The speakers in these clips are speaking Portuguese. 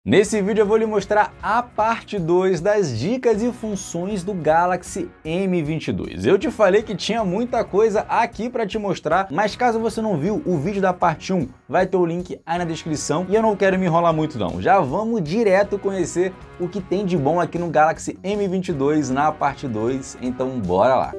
Nesse vídeo eu vou lhe mostrar a parte 2 das dicas e funções do Galaxy M22. Eu te falei que tinha muita coisa aqui para te mostrar, mas caso você não viu o vídeo da parte 1, vai ter o link aí na descrição e eu não quero me enrolar muito não. Já vamos direto conhecer o que tem de bom aqui no Galaxy M22 na parte 2, então bora lá!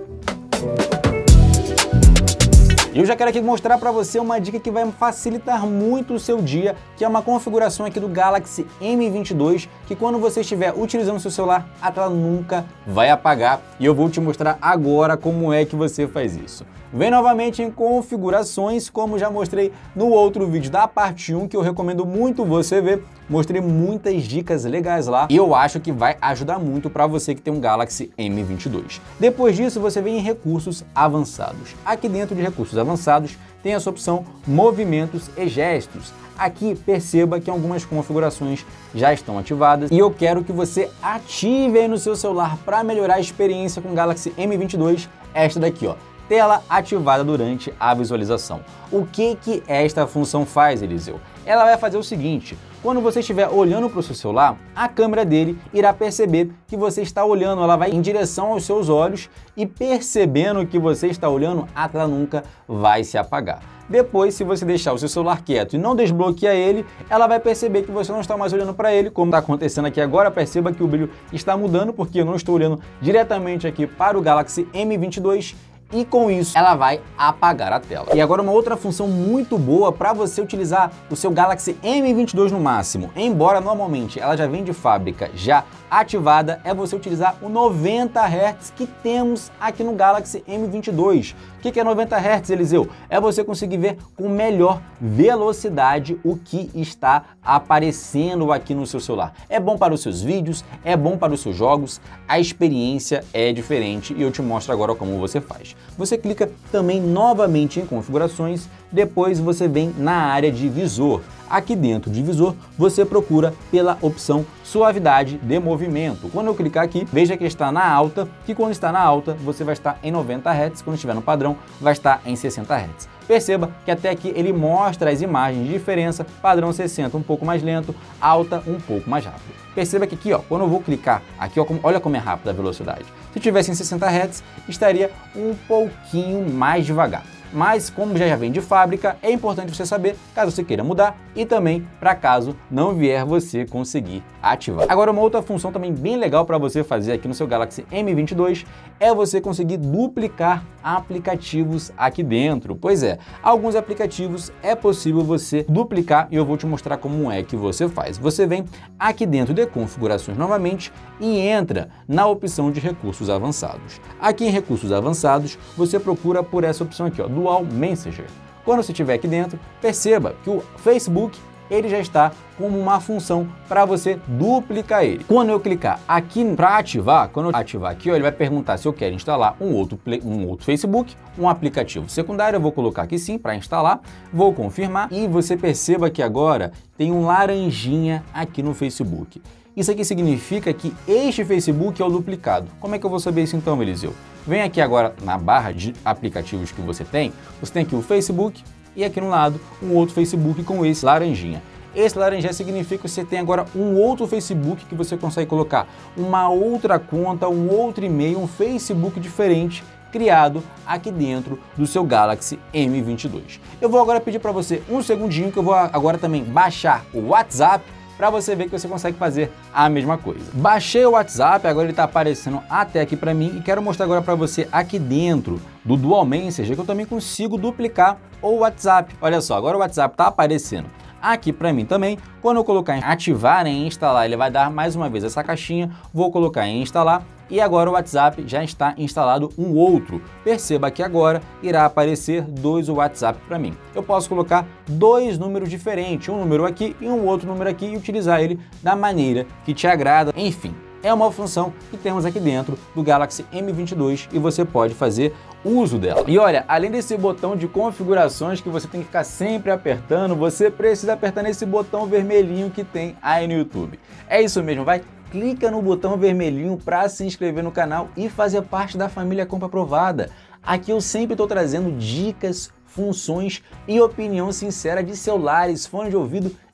Eu já quero aqui mostrar para você uma dica que vai facilitar muito o seu dia, que é uma configuração aqui do Galaxy M22, que quando você estiver utilizando o seu celular, a tela nunca vai apagar, e eu vou te mostrar agora como é que você faz isso. Vem novamente em configurações, como já mostrei no outro vídeo da parte 1, que eu recomendo muito você ver. Mostrei muitas dicas legais lá e eu acho que vai ajudar muito para você que tem um Galaxy M22. Depois disso, você vem em recursos avançados. Aqui dentro de recursos avançados tem essa opção movimentos e gestos. Aqui perceba que algumas configurações já estão ativadas e eu quero que você ative aí no seu celular para melhorar a experiência com o Galaxy M22, esta daqui, ó. Tela ativada durante a visualização. O que esta função faz, Eliseu? Ela vai fazer o seguinte: quando você estiver olhando para o seu celular, a câmera dele irá perceber que você está olhando, ela vai em direção aos seus olhos e percebendo que você está olhando, a tela nunca vai se apagar. Depois, se você deixar o seu celular quieto e não desbloquear ele, ela vai perceber que você não está mais olhando para ele, como está acontecendo aqui agora. Perceba que o brilho está mudando porque eu não estou olhando diretamente aqui para o Galaxy M22. E com isso, ela vai apagar a tela. E agora uma outra função muito boa para você utilizar o seu Galaxy M22 no máximo, embora normalmente ela já vem de fábrica já ativada, é você utilizar o 90 Hz que temos aqui no Galaxy M22. O que é 90 Hz, Eliseu? É você conseguir ver com melhor velocidade o que está aparecendo aqui no seu celular. É bom para os seus vídeos, é bom para os seus jogos, a experiência é diferente e eu te mostro agora como você faz. Você clica também novamente em configurações, depois você vem na área de visor. Aqui dentro de visor, você procura pela opção suavidade de movimento. Quando eu clicar aqui, veja que está na alta, que quando está na alta, você vai estar em 90 Hz, quando estiver no padrão, vai estar em 60 Hz. Perceba que até aqui ele mostra as imagens de diferença, padrão 60 um pouco mais lento, alta um pouco mais rápido. Perceba que aqui, ó, quando eu vou clicar, aqui ó, olha como é rápida a velocidade. Se tivesse em 60 Hz, estaria um pouquinho mais devagar. Mas como já vem de fábrica, é importante você saber caso você queira mudar e também para caso não vier você conseguir ativar. Agora uma outra função também bem legal para você fazer aqui no seu Galaxy M22 é você conseguir duplicar aplicativos aqui dentro. Pois é, alguns aplicativos é possível você duplicar e eu vou te mostrar como é que você faz. Você vem aqui dentro de configurações novamente e entra na opção de recursos avançados. Aqui em recursos avançados, você procura por essa opção aqui, ó, Dual Messenger. Quando você estiver aqui dentro, perceba que o Facebook ele já está como uma função para você duplicar ele. Quando eu clicar aqui para ativar, quando eu ativar aqui, ó, ele vai perguntar se eu quero instalar um outro Facebook, um aplicativo secundário. Eu vou colocar aqui sim para instalar, vou confirmar e você perceba que agora tem um laranjinha aqui no Facebook. Isso aqui significa que este Facebook é o duplicado. Como é que eu vou saber isso então, Eliseu? Vem aqui agora na barra de aplicativos que você tem aqui o Facebook e aqui no lado um outro Facebook com esse laranjinha. Esse laranjinha significa que você tem agora um outro Facebook que você consegue colocar uma outra conta, um outro e-mail, um Facebook diferente criado aqui dentro do seu Galaxy M22. Eu vou agora pedir para você um segundinho que eu vou agora também baixar o WhatsApp para você ver que você consegue fazer a mesma coisa. Baixei o WhatsApp, agora ele está aparecendo até aqui para mim e quero mostrar agora para você aqui dentro do Dual Messenger que eu também consigo duplicar o WhatsApp. Olha só, agora o WhatsApp está aparecendo aqui para mim também. Quando eu colocar em ativar em instalar, ele vai dar mais uma vez essa caixinha, vou colocar em instalar e agora o WhatsApp já está instalado um outro. Perceba que agora irá aparecer dois WhatsApp para mim. Eu posso colocar dois números diferentes, um número aqui e um outro número aqui e utilizar ele da maneira que te agrada. Enfim, é uma função que temos aqui dentro do Galaxy M22 e você pode fazer uso dela. E olha, além desse botão de configurações que você tem que ficar sempre apertando, você precisa apertar nesse botão vermelhinho que tem aí no YouTube. É isso mesmo, vai? Clica no botão vermelhinho para se inscrever no canal e fazer parte da família Compra Aprovada. Aqui eu sempre estou trazendo dicas, funções e opinião sincera de celulares, fones de ouvido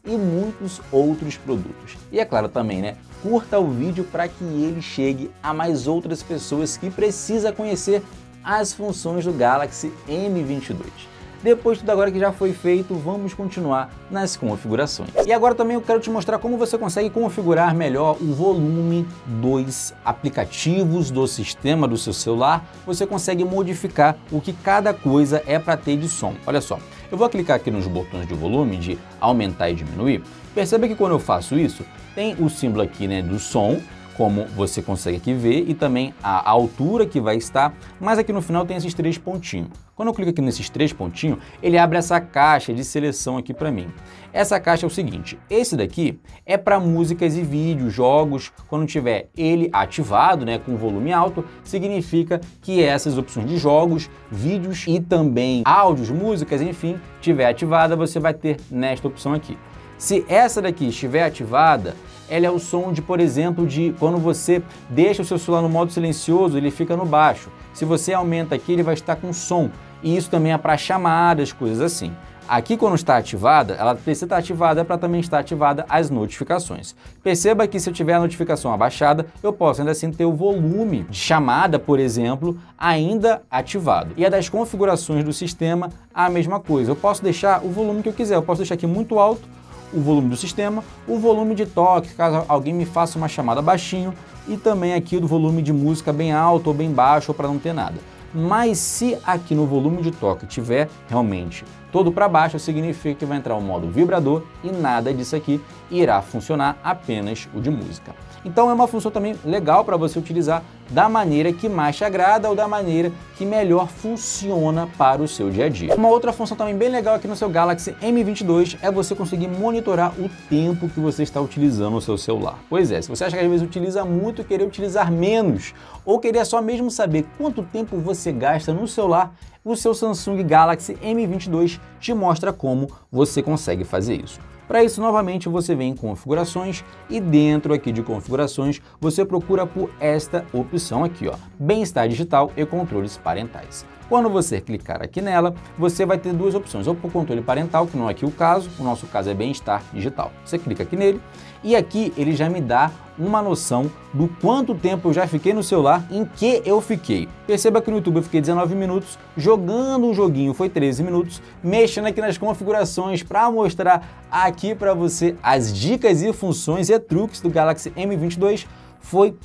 e muitos outros produtos. E é claro também, né? Curta o vídeo para que ele chegue a mais outras pessoas que precisam conhecer as funções do Galaxy M22. Depois de tudo agora que já foi feito, vamos continuar nas configurações. E agora também eu quero te mostrar como você consegue configurar melhor o volume dos aplicativos do sistema do seu celular. Você consegue modificar o que cada coisa é para ter de som. Olha só, eu vou clicar aqui nos botões de volume, de aumentar e diminuir. Perceba que quando eu faço isso, tem o símbolo aqui, né, do som, como você consegue aqui ver, e também a altura que vai estar, mas aqui no final tem esses 3 pontinhos. Quando eu clico aqui nesses 3 pontinhos, ele abre essa caixa de seleção aqui para mim. Essa caixa é o seguinte, esse daqui é para músicas e vídeos, jogos. Quando tiver ele ativado, né, com volume alto, significa que essas opções de jogos, vídeos e também áudios, músicas, enfim, tiver ativada, você vai ter nesta opção aqui. Se essa daqui estiver ativada, ela é o som de, por exemplo, de quando você deixa o seu celular no modo silencioso, ele fica no baixo. Se você aumenta aqui, ele vai estar com som. E isso também é para chamadas, coisas assim. Aqui, quando está ativada, ela precisa estar ativada para também estar ativada as notificações. Perceba que se eu tiver a notificação abaixada, eu posso ainda assim ter o volume de chamada, por exemplo, ainda ativado. E a das configurações do sistema, a mesma coisa. Eu posso deixar o volume que eu quiser. Eu posso deixar aqui muito alto, o volume do sistema, o volume de toque, caso alguém me faça uma chamada baixinho, e também aqui do volume de música bem alto ou bem baixo, ou para não ter nada. Mas se aqui no volume de toque tiver realmente todo para baixo, significa que vai entrar o modo vibrador e nada disso aqui irá funcionar, apenas o de música. Então é uma função também legal para você utilizar da maneira que mais te agrada ou da maneira que melhor funciona para o seu dia a dia. Uma outra função também bem legal aqui no seu Galaxy M22 é você conseguir monitorar o tempo que você está utilizando o seu celular. Pois é, se você acha que às vezes utiliza muito e querer utilizar menos, ou querer só mesmo saber quanto tempo você gasta no celular, o seu Samsung Galaxy M22 te mostra como você consegue fazer isso. Para isso, novamente, você vem em configurações e dentro aqui de configurações, você procura por esta opção aqui, ó, bem-estar digital e controles parentais. Quando você clicar aqui nela, você vai ter duas opções, ou por controle parental, que não é aqui o caso, o nosso caso é bem-estar digital. Você clica aqui nele e aqui ele já me dá uma noção do quanto tempo eu já fiquei no celular, em que eu fiquei. Perceba que no YouTube eu fiquei 19 minutos, jogando um joguinho foi 13 minutos, mexendo aqui nas configurações para mostrar aqui para você as dicas e funções e truques do Galaxy M22, foi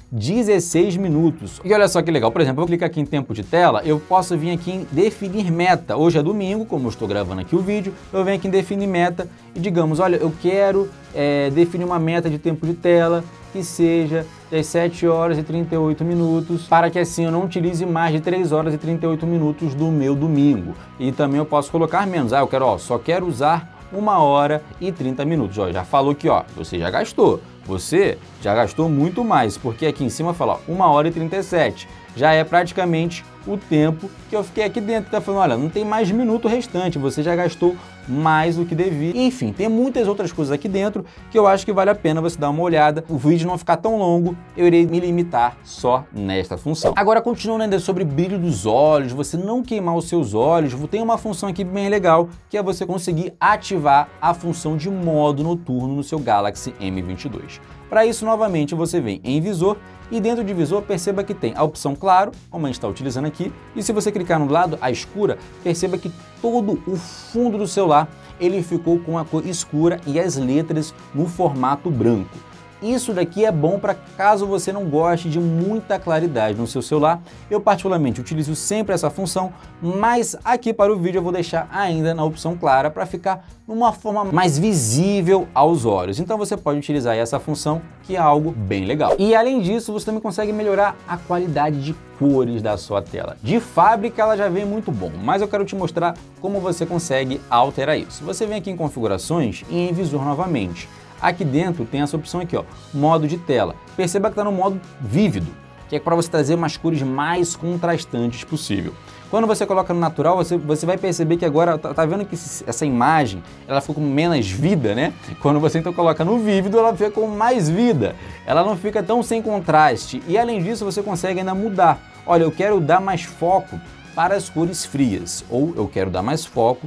16 minutos. E olha só que legal, por exemplo, eu clico aqui em tempo de tela, eu posso vir aqui em definir meta. Hoje é domingo, como eu estou gravando aqui o vídeo, eu venho aqui em definir meta e digamos, olha, eu quero definir uma meta de tempo de tela que seja das 7 horas e 38 minutos, para que assim eu não utilize mais de 3 horas e 38 minutos do meu domingo. E também eu posso colocar menos, eu quero, só quero usar 1 hora e 30 minutos. Ó, já falou que, você já gastou. Você já gastou muito mais, porque aqui em cima fala 1 hora e 37. Já é praticamente o tempo que eu fiquei aqui dentro. Tá falando, olha, não tem mais minuto restante, você já gastou mais do que devia. Enfim, tem muitas outras coisas aqui dentro que eu acho que vale a pena você dar uma olhada. O vídeo não ficar tão longo, eu irei me limitar só nesta função. Agora, continuando ainda sobre brilho dos olhos, você não queimar os seus olhos, tem uma função aqui bem legal, que é você conseguir ativar a função de modo noturno no seu Galaxy M22. Para isso, novamente, você vem em visor e dentro de visor perceba que tem a opção claro, como a gente está utilizando aqui, e se você clicar no lado, a escura, perceba que todo o fundo do celular ele ficou com a cor escura e as letras no formato branco. Isso daqui é bom para caso você não goste de muita claridade no seu celular. Eu particularmente utilizo sempre essa função, mas aqui para o vídeo eu vou deixar ainda na opção clara para ficar numa forma mais visível aos olhos. Então você pode utilizar essa função, que é algo bem legal. E além disso, você também consegue melhorar a qualidade de cores da sua tela. De fábrica ela já vem muito bom, mas eu quero te mostrar como você consegue alterar isso. Você vem aqui em configurações e em visor novamente. Aqui dentro tem essa opção aqui, modo de tela. Perceba que está no modo vívido, que é para você trazer umas cores mais contrastantes possível. Quando você coloca no natural, você vai perceber que agora, tá vendo que essa imagem, ela ficou com menos vida, né? Quando você então coloca no vívido, ela fica com mais vida. Ela não fica tão sem contraste. E além disso, você consegue ainda mudar. Olha, eu quero dar mais foco para as cores frias, ou eu quero dar mais foco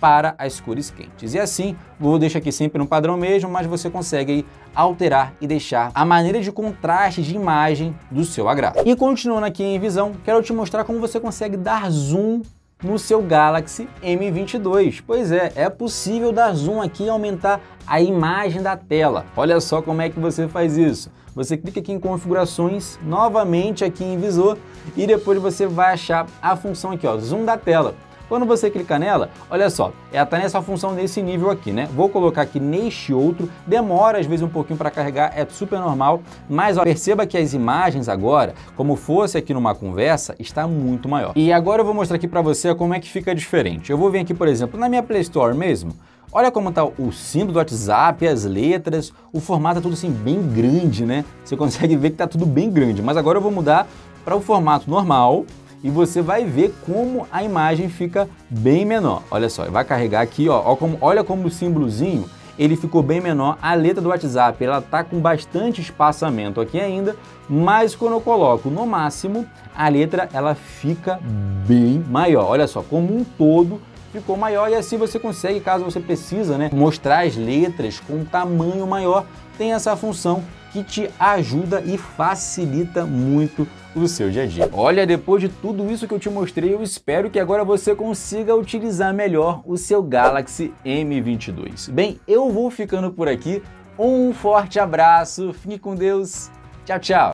para as cores quentes. E assim, vou deixar aqui sempre no padrão mesmo, mas você consegue aí alterar e deixar a maneira de contraste de imagem do seu agrado. E continuando aqui em visão, quero te mostrar como você consegue dar zoom no seu Galaxy M22. Pois é possível dar zoom aqui e aumentar a imagem da tela. Olha só como é que você faz isso. Você clica aqui em configurações, novamente aqui em visor, e depois você vai achar a função aqui, ó, zoom da tela. Quando você clicar nela, olha só, ela está nessa função nesse nível aqui, né? Vou colocar aqui neste outro, demora às vezes um pouquinho para carregar, é super normal, mas ó, perceba que as imagens agora, como fosse aqui numa conversa, está muito maior. E agora eu vou mostrar aqui para você como é que fica diferente. Eu vou vir aqui, por exemplo, na minha Play Store mesmo, olha como está o símbolo do WhatsApp, as letras, o formato é tudo assim bem grande, né? Você consegue ver que está tudo bem grande, mas agora eu vou mudar para o formato normal, e você vai ver como a imagem fica bem menor. Olha só, vai carregar aqui, ó, olha como o símbolozinho, ele ficou bem menor. A letra do WhatsApp, ela tá com bastante espaçamento aqui ainda, mas quando eu coloco no máximo, a letra ela fica bem maior. Olha só, como um todo ficou maior, e assim você consegue, caso você precisa, né, mostrar as letras com um tamanho maior, tem essa função que te ajuda e facilita muito o seu dia a dia. Olha, depois de tudo isso que eu te mostrei, eu espero que agora você consiga utilizar melhor o seu Galaxy M22. Bem, eu vou ficando por aqui, um forte abraço, fique com Deus, tchau, tchau!